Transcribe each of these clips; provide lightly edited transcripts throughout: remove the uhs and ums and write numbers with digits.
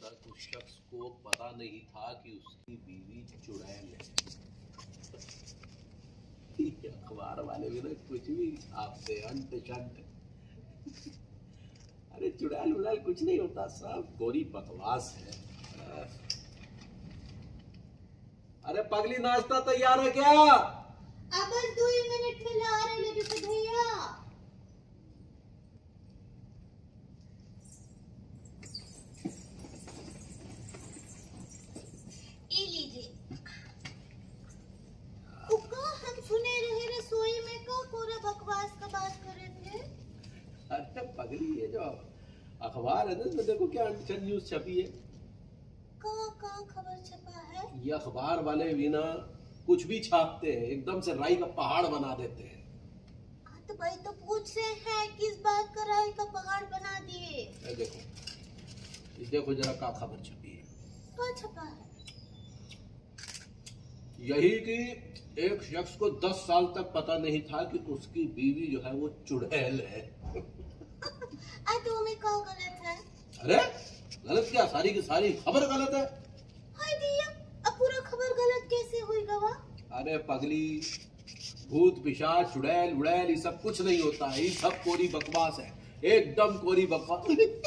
तक उस शख्स को पता नहीं था कि उसकी बीवी चुड़ैल है। अखबार वाले भी ना कुछ भी छापते अंत शंत। अरे चुड़ैल उड़ैल कुछ नहीं होता, सब गोरी बकवास है। अरे पगली नाश्ता तैयार है क्या? अब बस 2 मिनट में ला रहे लेके तो भैया। ये लीजिए। हम सुने रहे रसोई में का पूरा बकवास का बात कर रहे थे। अरे पगली ये जो अखबार है ना इसमें देखो क्या अनशन न्यूज छपी है। का खबर छपा है? ये अखबार वाले भी ना कुछ भी छापते हैं, एकदम से राई का पहाड़ बना देते हैं। तो भाई तो पूछ रहे हैं किस बात का राई का पहाड़ बना दिए। देखो जरा क्या खबर छपी है। क्या छपा है? यही कि एक शख्स को 10 साल तक पता नहीं था कि उसकी बीवी जो है वो चुड़ैल है। तो में क्या गलत है? अरे गलत क्या, सारी की सारी खबर गलत है। हाय दिया, अब पूरा खबर गलत कैसे हुई गवा? अरे पगली, भूत पिशाच चुड़ैल उड़ैल ये सब कुछ नहीं होता है, ये सब कोरी बकवास है, एकदम कोरी बकवास।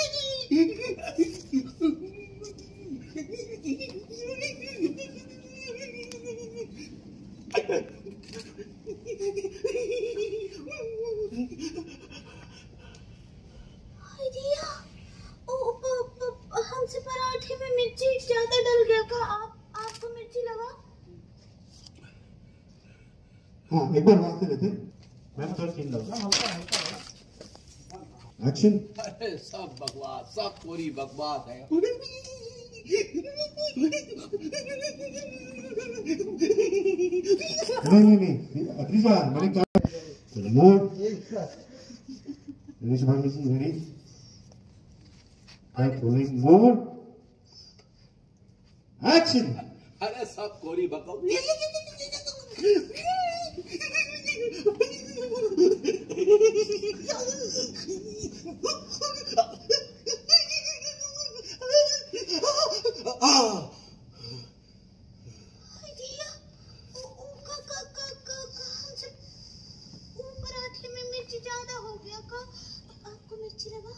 हमसे पराठे में मिर्ची ज्यादा डल गया का? आपको मिर्ची लगा? हाँ एक बार बात कर लेते मैम, थोड़ा चिल लगा एक्शन। अरे सब बकवास, सब कोरी बकवास है। नहीं अत्रिशा मैंने कहा मोड दिनेश भाई ji ready rolling mode action. अरे सब कोरी बकवास। पराठे में मिर्ची ज्यादा हो गया का? आपको मिर्ची लगा?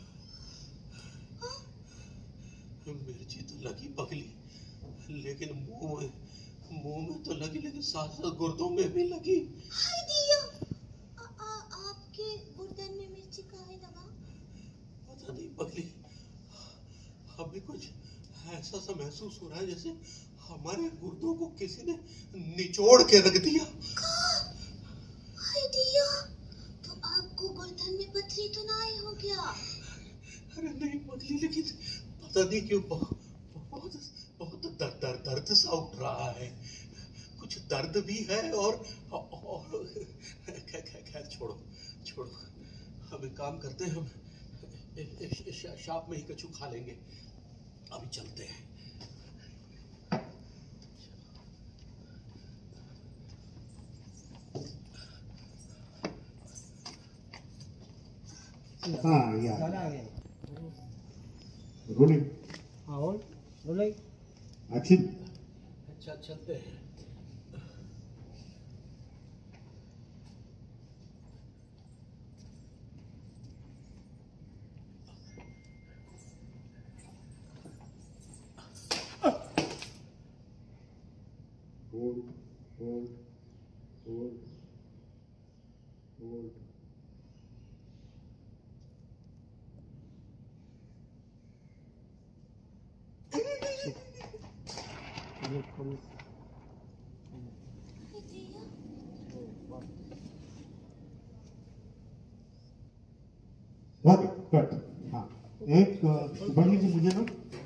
मिर्ची तो लगी पगली, लेकिन मुंह में तो लगी, लेकिन साथ साथ गुर्दों में भी लगी। हाय दिया, आपके गुर्दन में मिर्ची काहे लगा? पता नहीं पगली, अभी कुछ ऐसा सा महसूस हो रहा है जैसे हमारे गुर्दों को किसी ने निचोड़ के रख दिया। हाय दिया, तो आपको गुर्दन में पथरी तो नहीं हो गया? अरे नहीं पगली, लेकिन पता नहीं क्यों बहुत दर्द सा उठ रहा है, कुछ दर्द भी है और खैर छोड़ो, हम एक काम करते हैं, हम शॉप में ही कछु खा लेंगे, अभी चलते हैं। हाँ यार रोलिंग रोलिंग एक्शन। अच्छा चलते हैं। Hold cut. हाँ एक बढ़ लीजिए मुझे ना।